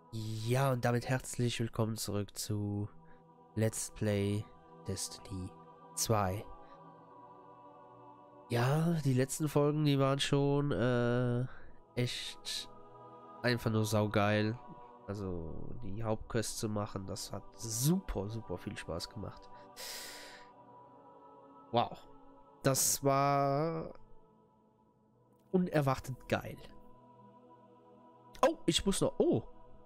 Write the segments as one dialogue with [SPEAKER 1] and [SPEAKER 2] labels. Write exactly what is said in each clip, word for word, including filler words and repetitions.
[SPEAKER 1] Ja, und damit herzlich willkommen zurück zu Let's Play Destiny zwei. Ja, die letzten Folgen, die waren schon äh, echt einfach nur saugeil. Also die Hauptquest zu machen, das hat super, super viel Spaß gemacht. Wow. Das war unerwartet geil. Oh, ich muss noch... Oh.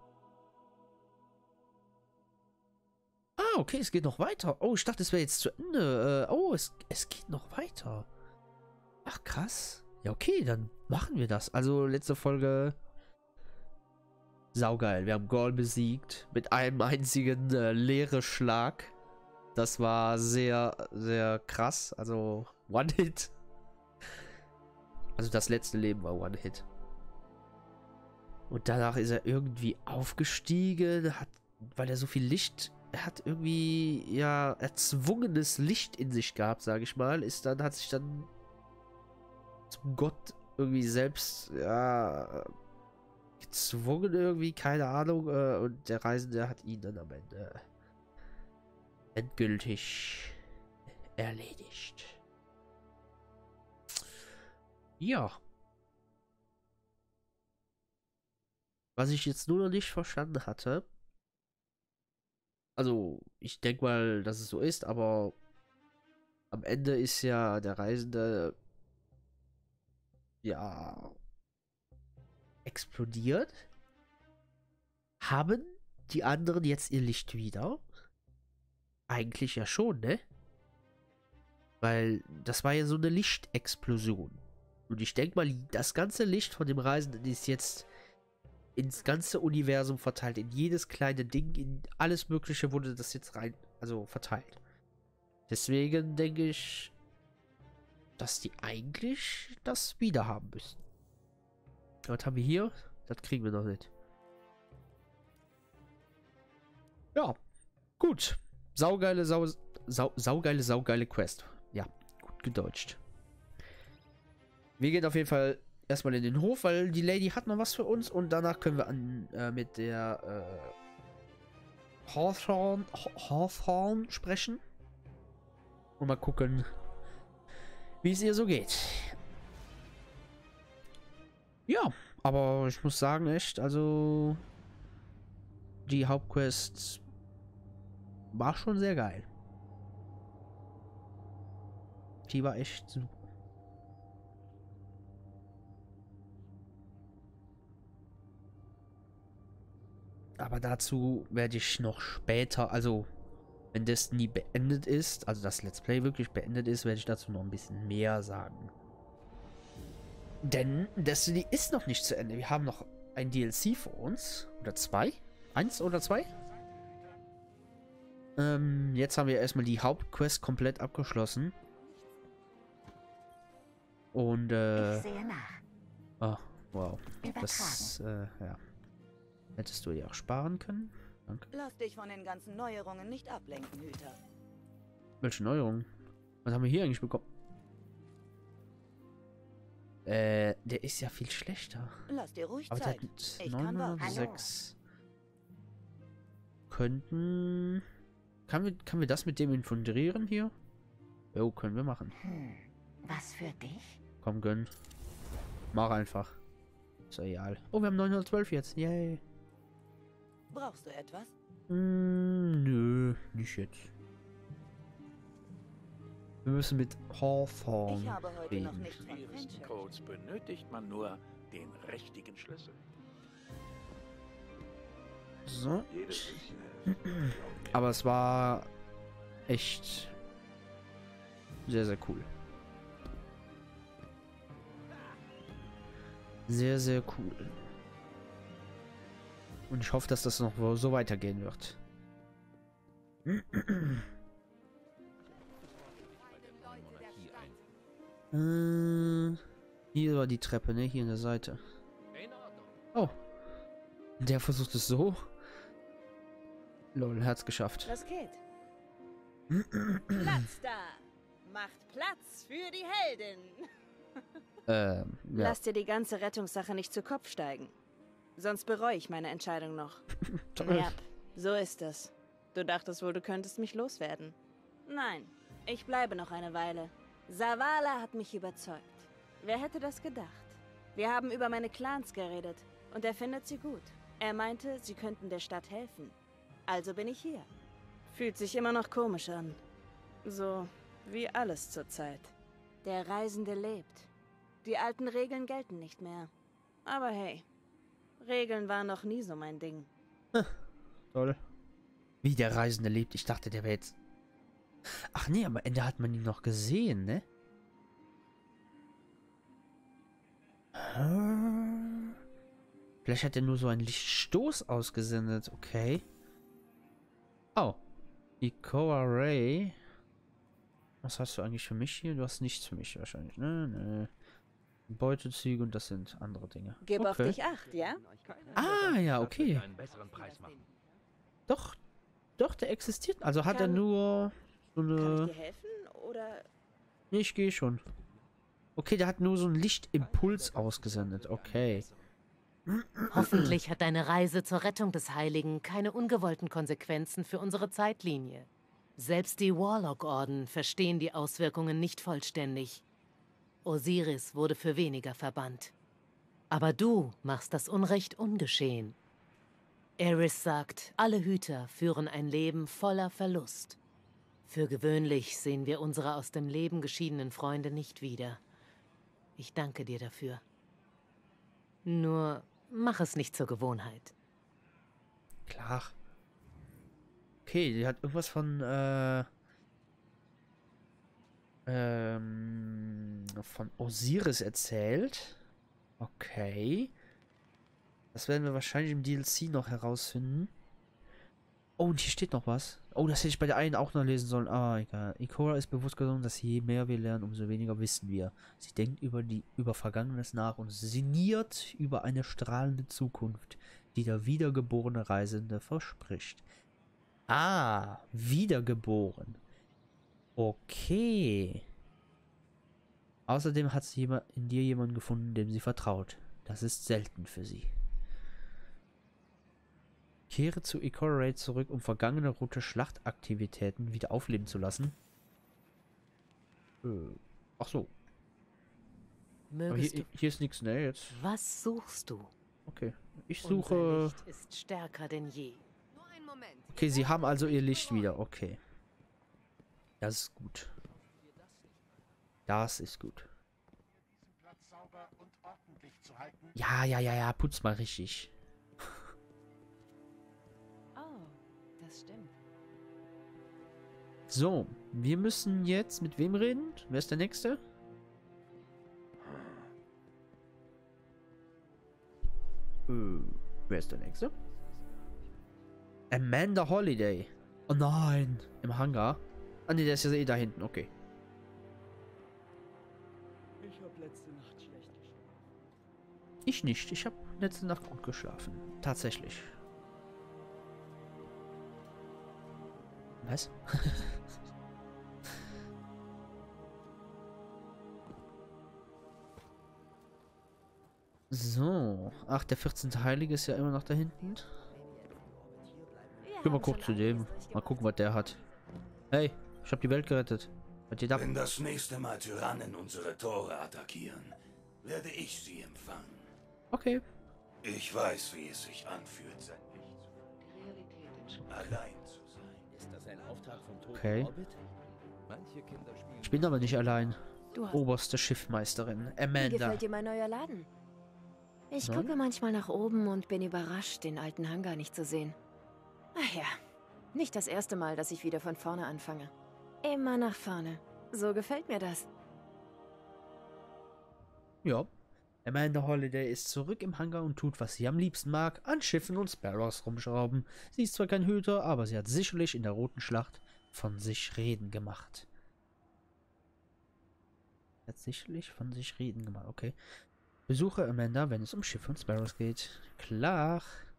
[SPEAKER 1] Ah, okay, es geht noch weiter. Oh, ich dachte, es wäre jetzt zu Ende. Äh, oh, es, es geht noch weiter. Ach, krass. Ja, okay, dann machen wir das. Also, letzte Folge. Saugeil. Wir haben Gaul besiegt. Mit einem einzigen äh, leeren Schlag. Das war sehr, sehr krass. Also, One-Hit. Also, das letzte Leben war One-Hit. Und danach ist er irgendwie aufgestiegen. Hat, weil er so viel Licht... Er hat irgendwie, ja, erzwungenes Licht in sich gehabt, sage ich mal. Ist dann, hat sich dann zum Gott irgendwie selbst, ja, gezwungen irgendwie, keine Ahnung. Äh, und der Reisende hat ihn dann am Ende endgültig erledigt. Ja. Was ich jetzt nur noch nicht verstanden hatte, also, ich denke mal, dass es so ist, aber am Ende ist ja der Reisende, ja, explodiert. Haben die anderen jetzt ihr Licht wieder? Eigentlich ja schon, ne? Weil das war ja so eine Lichtexplosion. Und ich denke mal, das ganze Licht von dem Reisenden ist jetzt ins ganze Universum verteilt. In jedes kleine Ding, in alles Mögliche wurde das jetzt rein, also verteilt. Deswegen denke ich, dass die eigentlich das wieder haben müssen. Was haben wir hier? Das kriegen wir noch nicht. Ja, gut. Saugeile, sau, sau, saugeile, saugeile Quest. Ja, gut gedeutscht. Wir gehen auf jeden Fall erstmal in den Hof, weil die Lady hat noch was für uns und danach können wir an, äh, mit der äh, Hawthorne, Hawthorne sprechen. Und mal gucken, wie es ihr so geht. Ja, aber ich muss sagen, echt, also die Hauptquest war schon sehr geil. Die war echt super. Aber dazu werde ich noch später, also wenn Destiny beendet ist, also das Let's Play wirklich beendet ist, werde ich dazu noch ein bisschen mehr sagen. Denn Destiny ist noch nicht zu Ende. Wir haben noch ein D L C vor uns. Oder zwei? Eins oder zwei? Ähm, jetzt haben wir erstmal die Hauptquest komplett abgeschlossen. Und, äh...
[SPEAKER 2] Ich sehe nach.
[SPEAKER 1] Oh, wow.
[SPEAKER 2] Übertragen.
[SPEAKER 1] Das, äh, ja. Hättest du dir auch sparen können? Danke.
[SPEAKER 3] Lass dich von den ganzen Neuerungen nicht ablenken, Hüter.
[SPEAKER 1] Welche Neuerungen? Was haben wir hier eigentlich bekommen? Äh, der ist ja viel schlechter.
[SPEAKER 3] Lass dir ruhig
[SPEAKER 1] Aber der
[SPEAKER 3] Zeit.
[SPEAKER 1] hat
[SPEAKER 3] Ich kann warten.
[SPEAKER 1] neunhundertsechs. Könnten... Kann wir, kann wir das mit dem infundrieren hier? Jo, können wir machen.
[SPEAKER 2] Hm. Was für dich?
[SPEAKER 1] Komm, gönn. Mach einfach. Ist ja egal. Oh, wir haben neunhundertzwölf jetzt. Yay.
[SPEAKER 3] Brauchst du etwas?
[SPEAKER 1] Mm, nö, nicht jetzt. Wir müssen mit Hawthorne
[SPEAKER 3] Ich habe heute
[SPEAKER 1] reden.
[SPEAKER 3] noch nichts von
[SPEAKER 4] schwierigsten
[SPEAKER 3] Friendship.
[SPEAKER 4] Codes benötigt man nur den richtigen Schlüssel.
[SPEAKER 1] So.
[SPEAKER 4] Jedes bisschen hilft.
[SPEAKER 1] Aber es war echt sehr, sehr cool. Sehr, sehr cool. Und ich hoffe, dass das noch so weitergehen wird. äh, hier war die Treppe, ne? Hier an der Seite. Oh. Der versucht es so. Lol, hat's geschafft.
[SPEAKER 3] Das geht. Platz da! Macht Platz für die Heldin!
[SPEAKER 1] Ähm, ja.
[SPEAKER 3] Lass dir die ganze Rettungssache nicht zu Kopf steigen.
[SPEAKER 5] Sonst bereue ich meine Entscheidung noch.
[SPEAKER 1] Toll.
[SPEAKER 5] Ja, so ist es. Du dachtest wohl, du könntest mich loswerden. Nein, ich bleibe noch eine Weile. Zavala hat mich überzeugt. Wer hätte das gedacht? Wir haben über meine Clans geredet und er findet sie gut. Er meinte, sie könnten der Stadt helfen. Also bin ich hier. Fühlt sich immer noch komisch an. So wie alles zurzeit. Der Reisende lebt. Die alten Regeln gelten nicht mehr. Aber hey, Regeln waren noch nie so mein Ding.
[SPEAKER 1] Toll. Wie der Reisende lebt. Ich dachte, der wäre jetzt... Ach nee, am Ende hat man ihn noch gesehen, ne? Vielleicht hat er nur so einen Lichtstoß ausgesendet. Okay. Oh. Ikora Ray. Was hast du eigentlich für mich hier? Du hast nichts für mich wahrscheinlich, ne? Ne. Beutezüge und das sind andere Dinge.
[SPEAKER 5] Gib
[SPEAKER 1] okay.
[SPEAKER 5] auf dich acht, ja?
[SPEAKER 1] Ah, ja, okay.
[SPEAKER 4] Einen besseren Preis machen.
[SPEAKER 1] Doch. Doch, der existiert. Also hat
[SPEAKER 5] Kann-
[SPEAKER 1] er nur so
[SPEAKER 5] Kann
[SPEAKER 1] eine...
[SPEAKER 5] ich dir helfen oder...
[SPEAKER 1] Nee, ich gehe schon. Okay, der hat nur so einen Lichtimpuls ausgesendet. Okay.
[SPEAKER 6] Hoffentlich hat deine Reise zur Rettung des Heiligen keine ungewollten Konsequenzen für unsere Zeitlinie. Selbst die Warlock-Orden verstehen die Auswirkungen nicht vollständig. Osiris wurde für weniger verbannt. Aber du machst das Unrecht ungeschehen. Eris sagt, alle Hüter führen ein Leben voller Verlust. Für gewöhnlich sehen wir unsere aus dem Leben geschiedenen Freunde nicht wieder. Ich danke dir dafür. Nur mach es nicht zur Gewohnheit.
[SPEAKER 1] Klar. Okay, die hat irgendwas von, äh... Ähm... von Osiris erzählt. Okay. Das werden wir wahrscheinlich im D L C noch herausfinden. Oh, und hier steht noch was. Oh, das hätte ich bei der einen auch noch lesen sollen. Ah, egal. Ikora ist bewusst geworden, dass je mehr wir lernen, umso weniger wissen wir. Sie denkt über die über Vergangenes nach und sinniert über eine strahlende Zukunft, die der wiedergeborene Reisende verspricht. Ah, wiedergeboren. Okay. Außerdem hat sie in dir jemanden gefunden, dem sie vertraut. Das ist selten für sie. Kehre zu Ikora Ray zurück, um vergangene rote Schlachtaktivitäten wieder aufleben zu lassen. Äh, ach so. Aber
[SPEAKER 6] Mögest
[SPEAKER 1] hier,
[SPEAKER 6] du...
[SPEAKER 1] hier ist nichts, ne? Jetzt.
[SPEAKER 6] Was suchst du?
[SPEAKER 1] Okay. Ich
[SPEAKER 6] Unser
[SPEAKER 1] suche.
[SPEAKER 6] Licht ist stärker denn je.
[SPEAKER 1] Okay, sie haben also ihr Licht wieder. Okay. Das ist gut. Das ist gut. Ja, ja, ja, ja. Putz mal richtig.
[SPEAKER 5] Oh, das stimmt.
[SPEAKER 1] So, wir müssen jetzt mit wem reden? Wer ist der Nächste? Äh, wer ist der Nächste? Amanda Holiday. Oh nein. Im Hangar. Ah ne, der ist ja eh da hinten. Okay.
[SPEAKER 7] Ich habe letzte Nacht schlecht geschlafen.
[SPEAKER 1] Ich nicht. Ich habe letzte Nacht gut geschlafen. Tatsächlich. Was? So. Ach, der vierzehnte Heilige ist ja immer noch da hinten. Gehen wir kurz zu dem. Mal gucken, was der hat. Hey, ich habe die Welt gerettet. Was geht ab?
[SPEAKER 8] Wenn das nächste Mal Tyrannen unsere Tore attackieren, werde ich sie empfangen.
[SPEAKER 1] Okay.
[SPEAKER 8] Ich weiß, wie es sich anfühlt, sein Licht zu allein zu sein.
[SPEAKER 7] Ist das ein Auftrag vom Toten
[SPEAKER 1] Okay.
[SPEAKER 7] Orbit? Manche Kinder spielen...
[SPEAKER 1] Ich bin aber nicht allein.
[SPEAKER 2] Du hast...
[SPEAKER 1] Oberste Schiffmeisterin,
[SPEAKER 2] Wie
[SPEAKER 1] Amanda.
[SPEAKER 2] gefällt dir mein neuer Laden? Ich
[SPEAKER 1] Na?
[SPEAKER 2] gucke manchmal nach oben und bin überrascht, den alten Hangar nicht zu sehen. Ach ja, nicht das erste Mal, dass ich wieder von vorne anfange. Immer nach vorne. So gefällt mir das.
[SPEAKER 1] Ja. Amanda Holiday ist zurück im Hangar und tut, was sie am liebsten mag, an Schiffen und Sparrows rumschrauben. Sie ist zwar kein Hüter, aber sie hat sicherlich in der Roten Schlacht von sich reden gemacht. Hat sicherlich von sich reden gemacht, okay. Besuche Amanda, wenn es um Schiffe und Sparrows geht. Klar.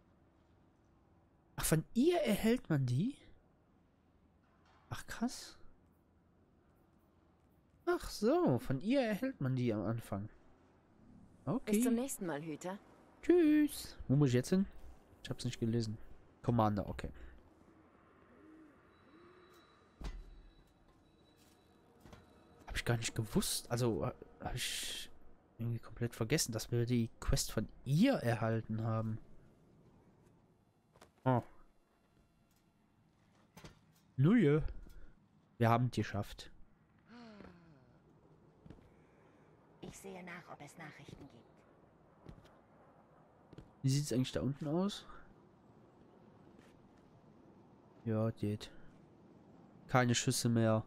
[SPEAKER 1] Ach, von ihr erhält man die? Ach, krass. Ach so, von ihr erhält man die am Anfang. Okay.
[SPEAKER 2] Bis zum nächsten Mal, Hüter.
[SPEAKER 1] Tschüss. Wo muss ich jetzt hin? Ich hab's nicht gelesen. Commander, okay. Hab ich gar nicht gewusst. Also, habe ich irgendwie komplett vergessen, dass wir die Quest von ihr erhalten haben. Oh. Nuje. Wir haben es geschafft.
[SPEAKER 9] Ich sehe nach, ob es Nachrichten gibt.
[SPEAKER 1] Wie sieht es eigentlich da unten aus? Ja, geht. Keine Schüsse mehr.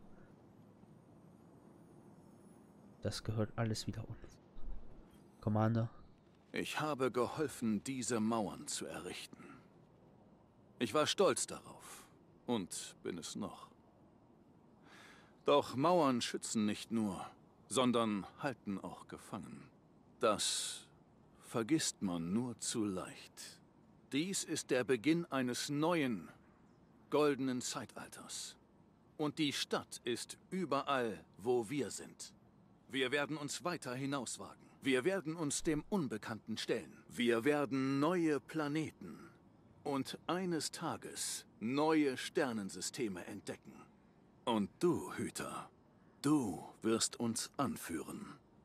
[SPEAKER 1] Das gehört alles wieder uns. Commander.
[SPEAKER 8] Ich habe geholfen, diese Mauern zu errichten. Ich war stolz darauf. Und bin es noch. Doch Mauern schützen nicht nur, sondern halten auch gefangen. Das vergisst man nur zu leicht. Dies ist der Beginn eines neuen, goldenen Zeitalters. Und die Stadt ist überall, wo wir sind. Wir werden uns weiter hinauswagen. Wir werden uns dem Unbekannten stellen. Wir werden neue Planeten und eines Tages neue Sternensysteme entdecken. Und du, Hüter, du wirst uns anführen.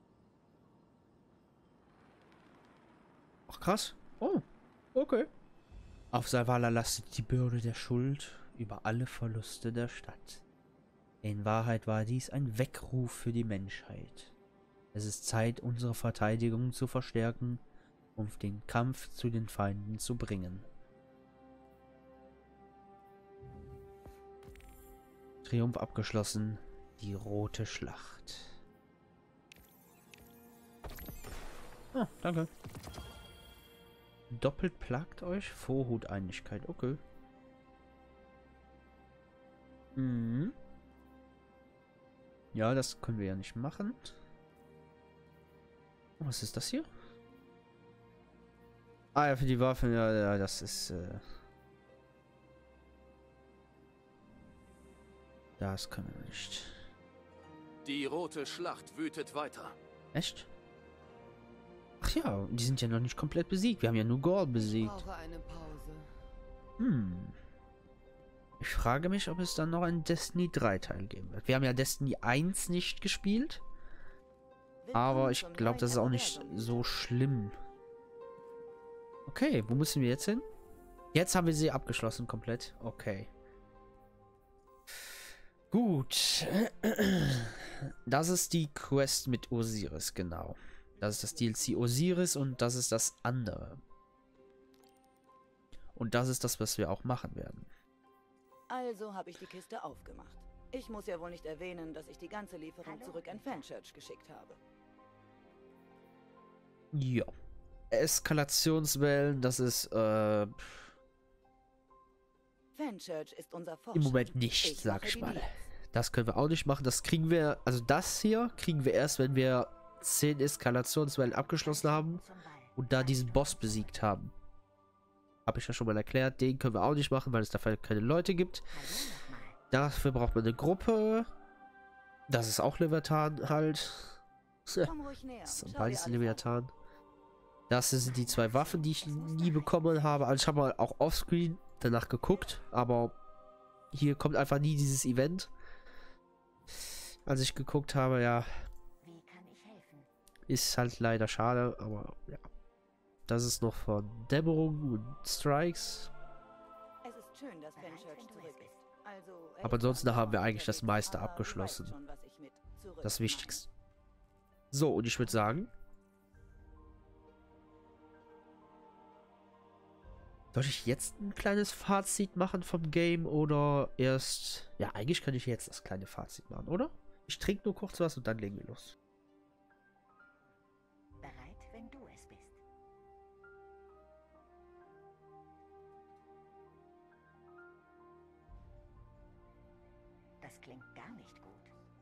[SPEAKER 1] Ach krass. Oh, okay. Auf Zavala lastet die Bürde der Schuld über alle Verluste der Stadt. In Wahrheit war dies ein Weckruf für die Menschheit. Es ist Zeit, unsere Verteidigung zu verstärken, um den Kampf zu den Feinden zu bringen. Triumph abgeschlossen. Die rote Schlacht. Ah, danke. Doppelt plagt euch Vorhuteinigkeit. Okay. Mhm. Ja, das können wir ja nicht machen. Was ist das hier? Ah ja, für die Waffen. Ja, ja, das ist... Äh das können wir nicht.
[SPEAKER 8] Die rote Schlacht wütet weiter.
[SPEAKER 1] Echt? Ach ja, die sind ja noch nicht komplett besiegt. Wir haben ja nur Gorl besiegt.
[SPEAKER 10] Ich brauche eine Pause.
[SPEAKER 1] Hm. Ich frage mich, ob es dann noch einen Destiny drei Teil geben wird. Wir haben ja Destiny eins nicht gespielt. Aber ich glaube, das ist auch nicht so schlimm. Okay, wo müssen wir jetzt hin? Jetzt haben wir sie abgeschlossen komplett. Okay. Gut. Das ist die Quest mit Osiris, genau. Das ist das D L C Osiris und das ist das andere. Und das ist das, was wir auch machen werden.
[SPEAKER 3] Also habe ich die Kiste aufgemacht. Ich muss ja wohl nicht erwähnen, dass ich die ganze Lieferung
[SPEAKER 9] Hallo?
[SPEAKER 3] zurück an Fenchurch geschickt habe.
[SPEAKER 1] Ja. Eskalationswellen, das ist äh,
[SPEAKER 3] Fenchurch ist unser Fortschritt.
[SPEAKER 1] im Moment nicht,
[SPEAKER 3] Ich
[SPEAKER 1] sag
[SPEAKER 3] mache
[SPEAKER 1] ich
[SPEAKER 3] die
[SPEAKER 1] mal.
[SPEAKER 3] Deals.
[SPEAKER 1] Das können wir auch nicht machen. Das kriegen wir, also das hier kriegen wir erst, wenn wir zehn Eskalationswellen abgeschlossen haben und da diesen Boss besiegt haben. Habe ich ja schon mal erklärt. Den können wir auch nicht machen, weil es dafür keine Leute gibt. Dafür braucht man eine Gruppe. Das ist auch Leviathan halt.
[SPEAKER 3] Komm ruhig näher.
[SPEAKER 1] Das sind
[SPEAKER 3] Schau
[SPEAKER 1] beides
[SPEAKER 3] dir alles
[SPEAKER 1] Leviathan. Das sind die zwei Waffen, die ich nie bekommen habe. Also ich habe mal auch offscreen danach geguckt, aber hier kommt einfach nie dieses Event. Als ich geguckt habe, ja,
[SPEAKER 9] Wie kann ich helfen?
[SPEAKER 1] ist halt leider schade, aber ja. Das ist noch von Dämmerung und Strikes.
[SPEAKER 3] an. Es ist schön, dass Fenchurch zurück ist. Also,
[SPEAKER 1] Aber ansonsten
[SPEAKER 3] echt,
[SPEAKER 1] haben wir eigentlich das
[SPEAKER 3] aber
[SPEAKER 1] meiste
[SPEAKER 3] du weißt
[SPEAKER 1] abgeschlossen.
[SPEAKER 3] schon, was ich mit zurück
[SPEAKER 1] Das
[SPEAKER 3] meine.
[SPEAKER 1] Wichtigste. So, und ich würde sagen, soll ich jetzt ein kleines Fazit machen vom Game oder erst... Ja, eigentlich kann ich jetzt das kleine Fazit machen, oder? Ich trinke nur kurz was und dann legen wir los.
[SPEAKER 9] Bereit, wenn du es bist. Das klingt gar nicht gut.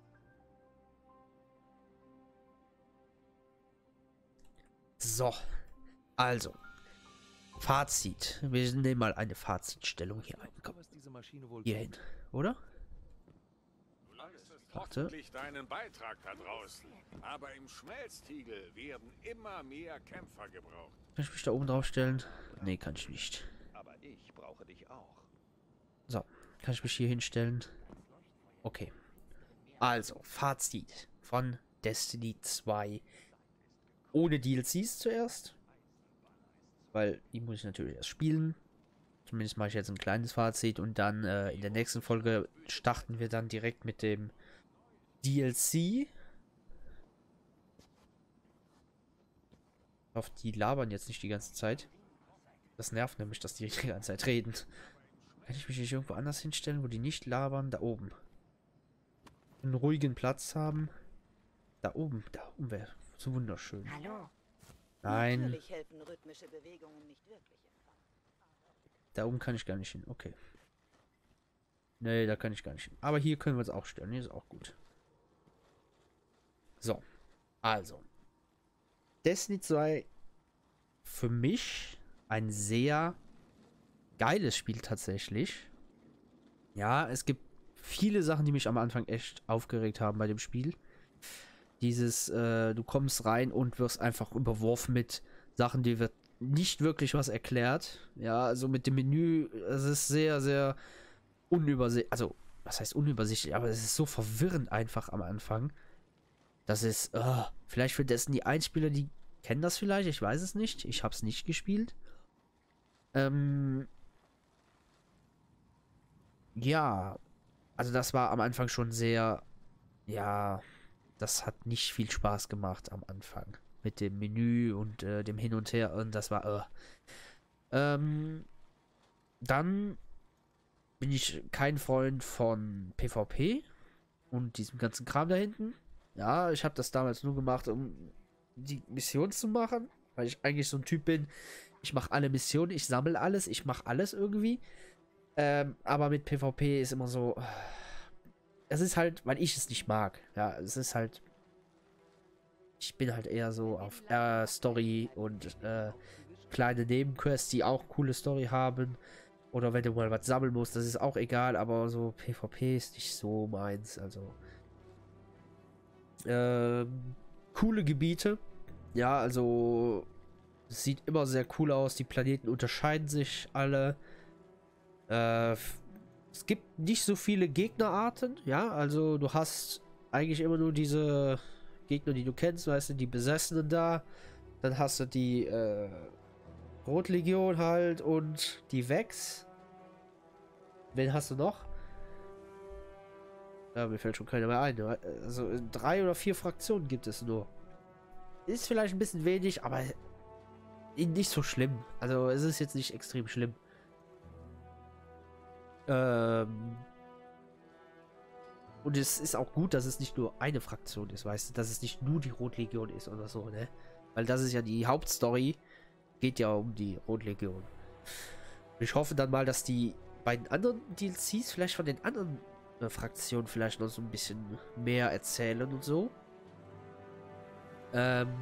[SPEAKER 1] So, also, Fazit. Wir nehmen mal eine Fazitstellung hier ein. Komm, hier hin, oder? Warte.
[SPEAKER 4] hoffentlich deinen Beitrag da draußen. Aber im Schmelztiegel werden immer mehr Kämpfer gebraucht.
[SPEAKER 1] Kann ich mich da oben drauf stellen? Nee, kann ich nicht.
[SPEAKER 10] Aber ich brauche dich auch.
[SPEAKER 1] So, kann ich mich hier hinstellen? Okay. Also, Fazit von Destiny zwei. Ohne D L Cs zuerst. Weil die muss ich natürlich erst spielen. Zumindest mache ich jetzt ein kleines Fazit. Und dann äh, in der nächsten Folge starten wir dann direkt mit dem D L C. Ich hoffe, die labern jetzt nicht die ganze Zeit. Das nervt nämlich, dass die die ganze Zeit reden. Kann ich mich nicht irgendwo anders hinstellen, wo die nicht labern? Da oben. Einen ruhigen Platz haben. Da oben. Da oben wäre so wunderschön.
[SPEAKER 9] Hallo.
[SPEAKER 1] Nein.
[SPEAKER 3] Natürlich helfen rhythmische Bewegungen nicht wirklich.
[SPEAKER 1] Da oben kann ich gar nicht hin. Okay. Nee, da kann ich gar nicht hin. Aber hier können wir uns auch stellen. Hier ist auch gut. So. Also. Destiny zwei für mich ein sehr geiles Spiel tatsächlich. Ja, es gibt viele Sachen, die mich am Anfang echt aufgeregt haben bei dem Spiel. Dieses, äh, du kommst rein und wirst einfach überworfen mit Sachen, die wird nicht wirklich was erklärt. Ja, also mit dem Menü, es ist sehr, sehr unübersichtlich. Also, was heißt unübersichtlich? Aber es ist so verwirrend einfach am Anfang. Das ist, uh, vielleicht für Destiny eins Spieler, die kennen das vielleicht, ich weiß es nicht. Ich habe es nicht gespielt. Ähm, ja, also das war am Anfang schon sehr, ja, das hat nicht viel Spaß gemacht am Anfang. Mit dem Menü und äh, dem Hin und Her. Und das war, uh. ähm, dann bin ich kein Freund von PvP und diesem ganzen Kram da hinten. Ja, ich habe das damals nur gemacht, um die Mission zu machen, weil ich eigentlich so ein Typ bin, ich mache alle Missionen, ich sammle alles, ich mache alles irgendwie. Ähm, aber mit PvP ist immer so, es ist halt, weil ich es nicht mag. Ja, es ist halt, ich bin halt eher so auf äh, Story und äh, kleine Nebenquests, die auch coole Story haben. Oder wenn du mal was sammeln musst, das ist auch egal, aber so PvP ist nicht so meins, also ähm, coole Gebiete. Ja, also es sieht immer sehr cool aus. Die Planeten unterscheiden sich alle. Äh, es gibt nicht so viele Gegnerarten. Ja, also du hast eigentlich immer nur diese Gegner, die du kennst. Weißt du, die Besessenen da. Dann hast du die äh, Rotlegion halt und die Vex. Wen hast du noch? Ja, mir fällt schon keiner mehr ein. Also drei oder vier Fraktionen gibt es nur. Ist vielleicht ein bisschen wenig, aber nicht so schlimm. Also es ist jetzt nicht extrem schlimm. Ähm Und es ist auch gut, dass es nicht nur eine Fraktion ist, weißt du, dass es nicht nur die Rotlegion ist oder so, ne? Weil das ist ja die Hauptstory. Geht ja um die Rotlegion. Ich hoffe dann mal, dass die beiden anderen D L Cs vielleicht von den anderen äh, Fraktionen vielleicht noch so ein bisschen mehr erzählen und so. Ähm,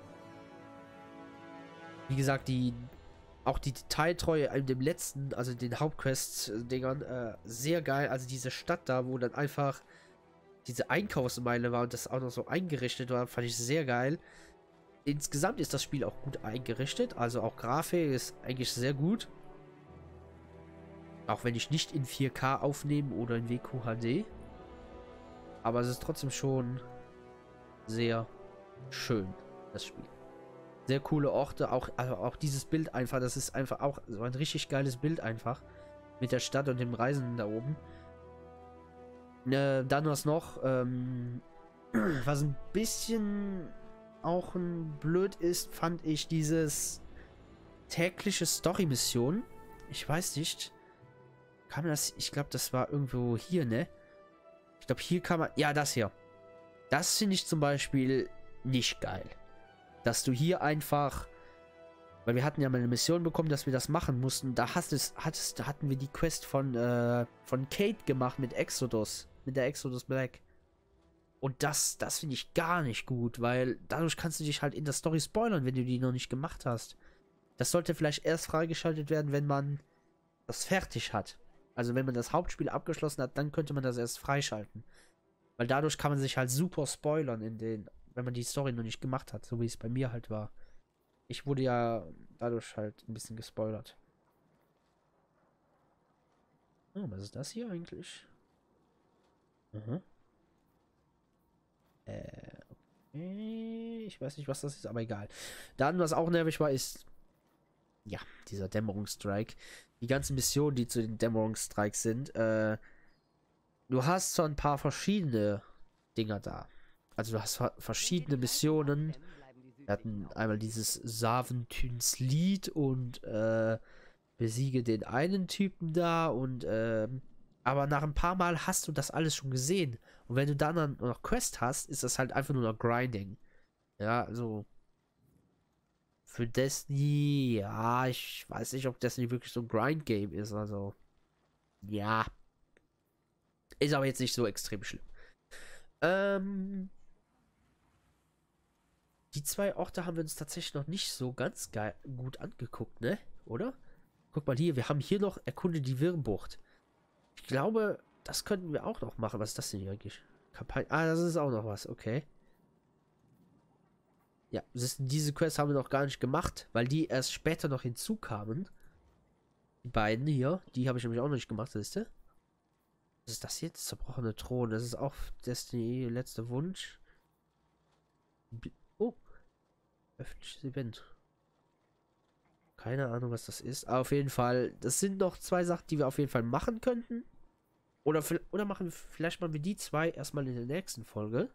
[SPEAKER 1] wie gesagt, die auch die Detailtreue in dem letzten, also den Hauptquest-Dingern, äh, sehr geil. Also diese Stadt da, wo dann einfach diese Einkaufsmeile war und das auch noch so eingerichtet war, fand ich sehr geil. Insgesamt ist das Spiel auch gut eingerichtet, also auch Grafik ist eigentlich sehr gut. Auch wenn ich nicht in vier K aufnehme oder in W Q H D. Aber es ist trotzdem schon sehr schön, das Spiel. Sehr coole Orte, auch, also auch dieses Bild einfach, das ist einfach auch so ein richtig geiles Bild einfach. Mit der Stadt und dem Reisenden da oben. Äh, dann was noch, ähm, was ein bisschen auch ein blöd ist, fand ich dieses tägliche Story-Mission. Ich weiß nicht. Kann man das, ich glaube, das war irgendwo hier, ne? Ich glaube, hier kann man, ja, das hier. Das finde ich zum Beispiel nicht geil. Dass du hier einfach, weil wir hatten ja mal eine Mission bekommen, dass wir das machen mussten. Da hast es, hattest, da hatten wir die Quest von, äh, von Kate gemacht mit Exodus, mit der Exodus Black. Und das, das finde ich gar nicht gut, weil dadurch kannst du dich halt in der Story spoilern, wenn du die noch nicht gemacht hast. Das sollte vielleicht erst freigeschaltet werden, wenn man das fertig hat. Also wenn man das Hauptspiel abgeschlossen hat, dann könnte man das erst freischalten. Weil dadurch kann man sich halt super spoilern in den, wenn man die Story noch nicht gemacht hat, so wie es bei mir halt war. Ich wurde ja dadurch halt ein bisschen gespoilert. Oh, was ist das hier eigentlich? Mhm. Äh, okay. Ich weiß nicht, was das ist, aber egal. Dann, was auch nervig war, ist ja, dieser Dämmerungsstrike. Die ganzen Missionen, die zu den Dämmerungsstrikes sind, äh, du hast so ein paar verschiedene Dinger da. Also du hast verschiedene Missionen. Wir hatten einmal dieses Saventyns Lied und äh, besiege den einen Typen da und äh, aber nach ein paar Mal hast du das alles schon gesehen. Und wenn du dann, dann noch Quest hast, ist das halt einfach nur noch Grinding. Ja, also für Destiny, ja, ich weiß nicht, ob Destiny wirklich so ein Grind-Game ist, also ja. Ist aber jetzt nicht so extrem schlimm. Ähm, die zwei Orte haben wir uns tatsächlich noch nicht so ganz geil, gut angeguckt, ne? Oder? Guck mal hier, wir haben hier noch Erkunde die Wirrbucht. Ich glaube, das könnten wir auch noch machen. Was ist das denn hier eigentlich? Kampagne. Ah, das ist auch noch was, okay. Ja, ist, diese Quest haben wir noch gar nicht gemacht, weil die erst später noch hinzukamen. Die beiden hier, die habe ich nämlich auch noch nicht gemacht, siehst du? Was ist das jetzt? Zerbrochene Thron. Das ist auch Destiny, letzter Wunsch. Oh. Öffentliches Event. Keine Ahnung, was das ist. Aber auf jeden Fall, das sind noch zwei Sachen, die wir auf jeden Fall machen könnten. Oder, oder machen wir, vielleicht machen wir die zwei erstmal in der nächsten Folge.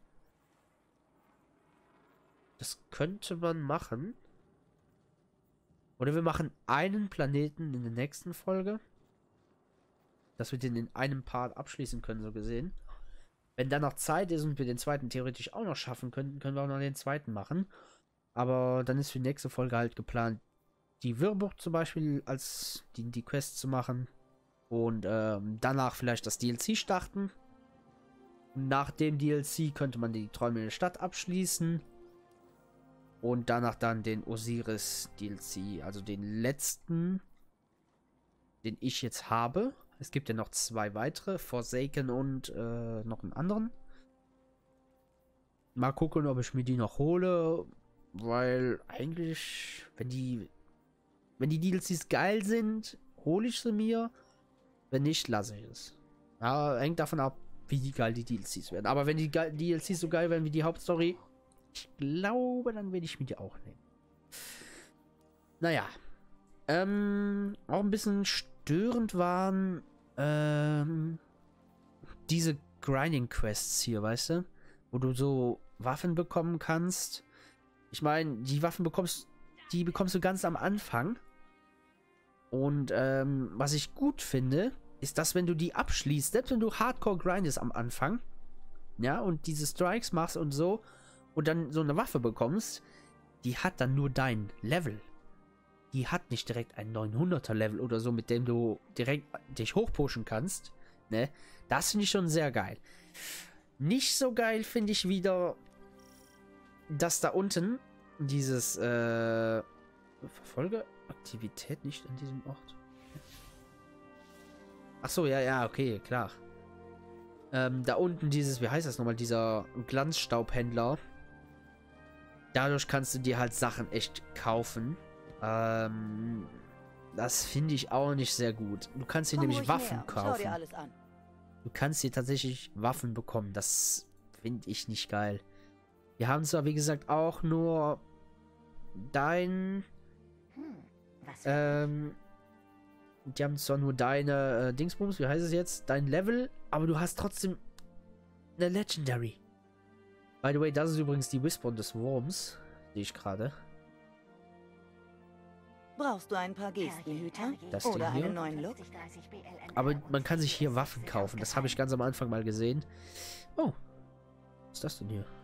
[SPEAKER 1] Das könnte man machen. Oder wir machen einen Planeten in der nächsten Folge. Dass wir den in einem Part abschließen können, so gesehen. Wenn dann noch Zeit ist und wir den zweiten theoretisch auch noch schaffen könnten, können wir auch noch den zweiten machen. Aber dann ist für die nächste Folge halt geplant, die Wirrbucht zum Beispiel als die, die Quest zu machen. Und ähm, danach vielleicht das D L C starten. Nach dem D L C könnte man die Träume in der Stadt abschließen. Und danach dann den Osiris D L C. Also den letzten, den ich jetzt habe. Es gibt ja noch zwei weitere. Forsaken und äh, noch einen anderen. Mal gucken, ob ich mir die noch hole. Weil eigentlich, wenn die... Wenn die D L Cs geil sind, hole ich sie mir. Wenn nicht, lasse ich es. Ja, hängt davon ab, wie geil die D L Cs werden. Aber wenn die D L Cs so geil werden wie die Hauptstory, ich glaube, dann werde ich mir die auch nehmen. Naja. Ähm, auch ein bisschen störend waren ähm, diese Grinding-Quests hier, weißt du? Wo du so Waffen bekommen kannst. Ich meine, die Waffen bekommst, die bekommst du ganz am Anfang. Und ähm, was ich gut finde, ist, dass wenn du die abschließt, selbst wenn du Hardcore grindest am Anfang, ja, und diese Strikes machst und so, und dann so eine Waffe bekommst, die hat dann nur dein Level. Die hat nicht direkt ein neunhunderter Level oder so, mit dem du direkt dich hochpushen kannst, ne? Das finde ich schon sehr geil. Nicht so geil finde ich wieder, dass da unten dieses, äh, Verfolgeaktivität nicht an diesem Ort. Ach so, ja, ja, okay, klar. Ähm, da unten dieses, wie heißt das nochmal, dieser Glanzstaubhändler. Dadurch kannst du dir halt Sachen echt kaufen. Ähm, das finde ich auch nicht sehr gut. Du kannst hier
[SPEAKER 3] Komm
[SPEAKER 1] nämlich
[SPEAKER 3] ruhig
[SPEAKER 1] Waffen
[SPEAKER 3] näher. Schau
[SPEAKER 1] kaufen.
[SPEAKER 3] dir alles an.
[SPEAKER 1] Du kannst hier tatsächlich Waffen bekommen. Das finde ich nicht geil. Wir haben zwar, wie gesagt, auch nur dein...
[SPEAKER 9] Hm, was
[SPEAKER 1] Ähm... Die haben zwar nur deine äh, Dingsbums, wie heißt es jetzt? Dein Level, aber du hast trotzdem eine Legendary. By the way, das ist übrigens die Whisper des Wurms. Sehe ich gerade.
[SPEAKER 3] Brauchst du ein paar Gestenhüter?
[SPEAKER 1] Das
[SPEAKER 3] Oder
[SPEAKER 1] Ding hier.
[SPEAKER 3] einen neuen Look?
[SPEAKER 1] Aber man kann sich hier Waffen kaufen. Das habe ich ganz am Anfang mal gesehen. Oh. Was ist das denn hier?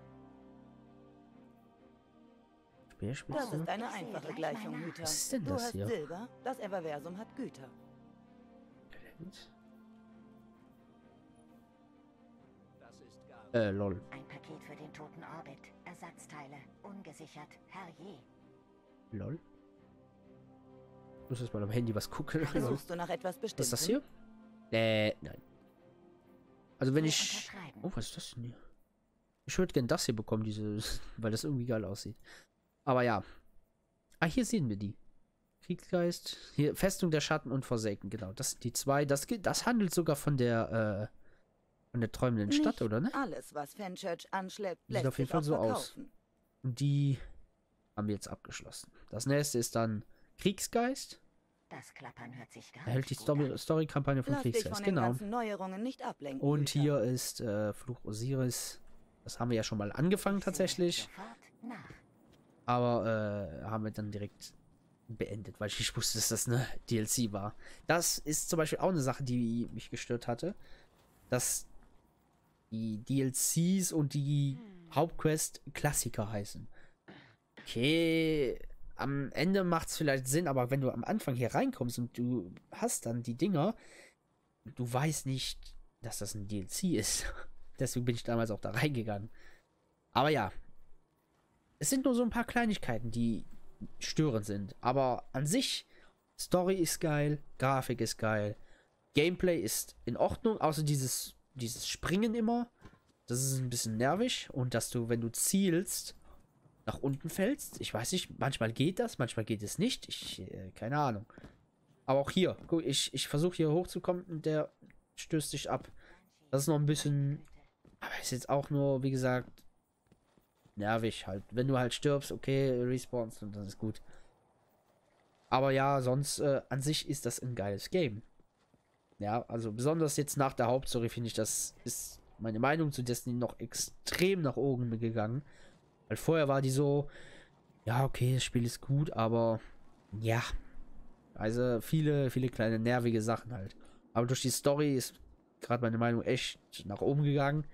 [SPEAKER 1] Speerspitze?
[SPEAKER 3] Das ist eine einfache Gleichung, Hüter.
[SPEAKER 1] Was ist denn
[SPEAKER 3] Du
[SPEAKER 1] das
[SPEAKER 3] hast
[SPEAKER 1] hier?
[SPEAKER 3] Silber, das Everversum hat Güter.
[SPEAKER 1] Äh, lol.
[SPEAKER 9] Ein Paket für den toten Orbit. Ersatzteile. Ungesichert. Herrje.
[SPEAKER 1] Lol. Ich muss jetzt mal am Handy was gucken.
[SPEAKER 3] Suchst du nach etwas
[SPEAKER 1] Was
[SPEAKER 3] Bestimmtem?
[SPEAKER 1] ist das hier? Äh, nein. Also wenn ich... Oh, was ist das denn hier? Ich würde gerne das hier bekommen, diese... weil das irgendwie geil aussieht. Aber ja. Ah, hier sehen wir die. Kriegsgeist. Hier, Festung der Schatten und Forsaken, genau. Das sind die zwei. Das, das handelt sogar von der, äh, von der träumenden
[SPEAKER 3] Nicht
[SPEAKER 1] Stadt, oder ne?
[SPEAKER 3] alles, was Fenchurch anschleppt,
[SPEAKER 1] Sieht
[SPEAKER 3] lässt
[SPEAKER 1] auf jeden
[SPEAKER 3] sich
[SPEAKER 1] Fall
[SPEAKER 3] auch
[SPEAKER 1] so aus.
[SPEAKER 3] verkaufen.
[SPEAKER 1] Und die haben wir jetzt abgeschlossen. Das nächste ist dann Kriegsgeist.
[SPEAKER 9] Das Klappern hört sich gar
[SPEAKER 1] Erhält die
[SPEAKER 9] nicht gut an.
[SPEAKER 1] Story-Kampagne von
[SPEAKER 3] Lass dich
[SPEAKER 1] Kriegsgeist,
[SPEAKER 3] von den
[SPEAKER 1] genau.
[SPEAKER 3] ganzen Neuerungen nicht ablenken.
[SPEAKER 1] Und
[SPEAKER 3] Luther.
[SPEAKER 1] hier ist äh, Fluch Osiris. Das haben wir ja schon mal angefangen tatsächlich.
[SPEAKER 9] Sofort nach.
[SPEAKER 1] Aber äh, haben wir dann direkt beendet, weil ich nicht wusste, dass das eine D L C war. Das ist zum Beispiel auch eine Sache, die mich gestört hatte. Dass die D L Cs und die Hauptquest Klassiker heißen. Okay, am Ende macht es vielleicht Sinn, aber wenn du am Anfang hier reinkommst und du hast dann die Dinger, du weißt nicht, dass das ein D L C ist. Deswegen bin ich damals auch da reingegangen. Aber ja, es sind nur so ein paar Kleinigkeiten, die störend sind. Aber an sich, Story ist geil, Grafik ist geil, Gameplay ist in Ordnung, außer dieses, dieses Springen immer. Das ist ein bisschen nervig. Und dass du, wenn du zielst, nach unten fällst. Ich weiß nicht, manchmal geht das, manchmal geht es nicht. Ich, äh, keine Ahnung. Aber auch hier, guck, ich, ich versuche hier hochzukommen und der stößt sich ab. Das ist noch ein bisschen, aber ist jetzt auch nur, wie gesagt, nervig halt. Wenn du halt stirbst, okay, respawnst und das ist gut. Aber ja, sonst äh, an sich ist das ein geiles Game. Ja, also besonders jetzt nach der Hauptstory finde ich, das ist meine Meinung zu Destiny noch extrem nach oben gegangen. Weil vorher war die so, ja, okay, das Spiel ist gut, aber ja, also viele, viele kleine nervige Sachen halt. Aber durch die Story ist gerade meine Meinung echt nach oben gegangen.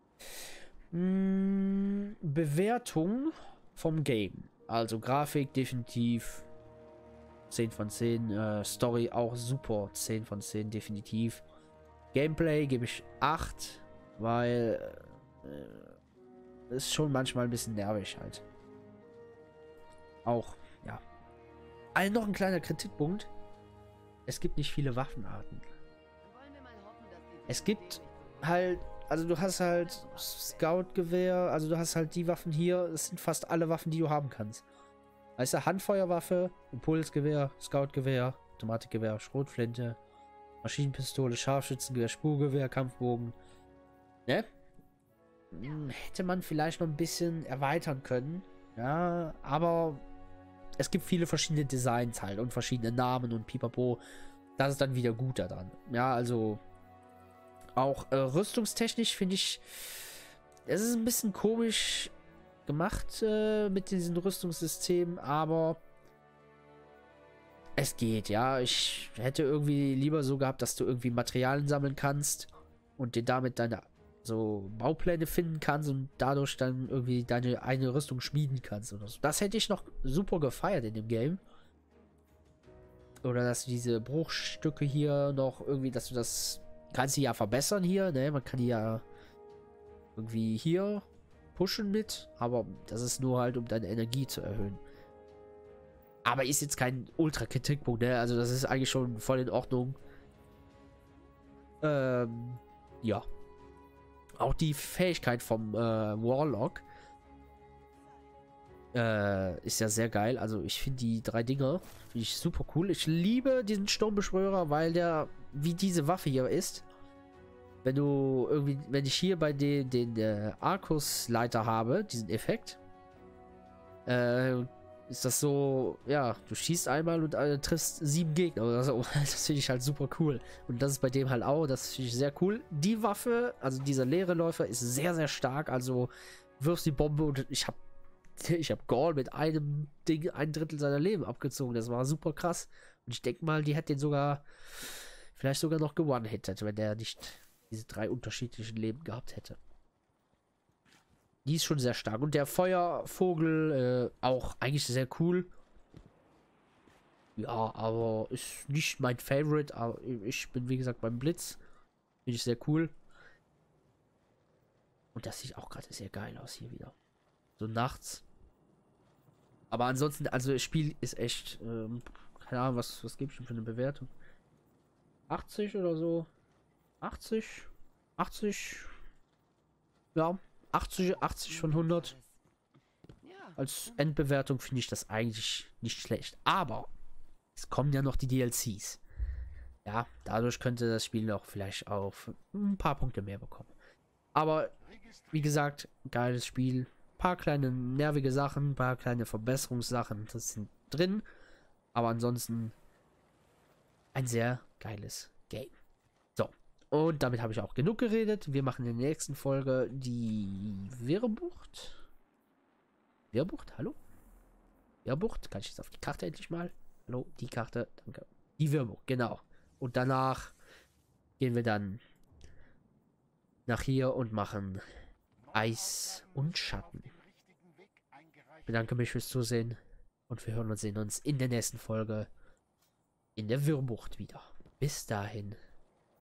[SPEAKER 1] Hm, Bewertung vom Game. Also Grafik definitiv zehn von zehn. Äh, Story auch super. zehn von zehn definitiv. Gameplay gebe ich acht, weil äh, ist schon manchmal ein bisschen nervig halt. Auch, ja. Also noch ein kleiner Kritikpunkt. Es gibt nicht viele Waffenarten. Es gibt halt, also du hast halt Scout-Gewehr, also du hast halt die Waffen hier, es sind fast alle Waffen, die du haben kannst. Weißt du, Handfeuerwaffe, Impulsgewehr, Scout-Gewehr, Automatikgewehr, Schrotflinte, Maschinenpistole, Scharfschützengewehr, Spurgewehr, Kampfbogen. Ne? Hm, hätte man vielleicht noch ein bisschen erweitern können. Ja, aber es gibt viele verschiedene Designs halt und verschiedene Namen und pipapo. Das ist dann wieder gut daran. Ja, also auch äh, rüstungstechnisch finde ich, es ist ein bisschen komisch gemacht äh, mit diesen Rüstungssystemen, aber es geht, ja. Ich hätte irgendwie lieber so gehabt, dass du irgendwie Materialien sammeln kannst und dir damit deine so Baupläne finden kannst und dadurch dann irgendwie deine eine Rüstung schmieden kannst oder so. Das hätte ich noch super gefeiert in dem Game. Oder dass du diese Bruchstücke hier noch irgendwie, dass du das kannst du ja verbessern hier, ne? Man kann die ja irgendwie hier pushen mit, aber das ist nur halt, um deine Energie zu erhöhen. Aber ist jetzt kein Ultra-Kritikpunkt, ne? Also das ist eigentlich schon voll in Ordnung. Ähm, ja. Auch die Fähigkeit vom äh, Warlock äh, ist ja sehr geil. Also ich finde die drei Dinger finde ich super cool. Ich liebe diesen Sturmbeschwörer, weil der wie diese Waffe hier ist. Wenn du irgendwie, wenn ich hier bei den, den äh, Arcus-Leiter habe, diesen Effekt, äh, ist das so, ja, du schießt einmal und äh, triffst sieben Gegner oder so. Das finde ich halt super cool. Und das ist bei dem halt auch, das finde ich sehr cool. Die Waffe, also dieser leere Läufer, ist sehr, sehr stark. Also wirfst die Bombe und ich habe ich habe Gaul mit einem Ding ein Drittel seiner Leben abgezogen. Das war super krass. Und ich denke mal, die hätte den sogar, vielleicht sogar noch gewonnen-hittet, wenn der nicht diese drei unterschiedlichen Leben gehabt hätte. Die ist schon sehr stark. Und der Feuervogel äh, auch eigentlich sehr cool. Ja, aber ist nicht mein Favorite. Aber ich bin, wie gesagt, beim Blitz. Finde ich sehr cool. Und das sieht auch gerade sehr geil aus hier wieder. So nachts. Aber ansonsten, also das Spiel ist echt, ähm, keine Ahnung, was, was gibt es denn für eine Bewertung? achtzig oder so? achtzig? achtzig. Ja, achtzig, achtzig von hundert. Als Endbewertung finde ich das eigentlich nicht schlecht. Aber es kommen ja noch die D L Cs. Ja, dadurch könnte das Spiel noch vielleicht auf ein paar Punkte mehr bekommen. Aber wie gesagt, geiles Spiel. Ein paar kleine nervige Sachen, ein paar kleine Verbesserungssachen, das sind drin. Aber ansonsten ein sehr geiles Game. So, und damit habe ich auch genug geredet. Wir machen in der nächsten Folge die Wirrbucht. Wirrbucht, hallo? Wirrbucht, kann ich jetzt auf die Karte endlich mal? Hallo, die Karte, danke. Die Wirrbucht, genau. Und danach gehen wir dann nach hier und machen Eis und Schatten. Ich bedanke mich fürs Zusehen und wir hören und sehen uns in der nächsten Folge in der Wirrbucht wieder. Bis dahin.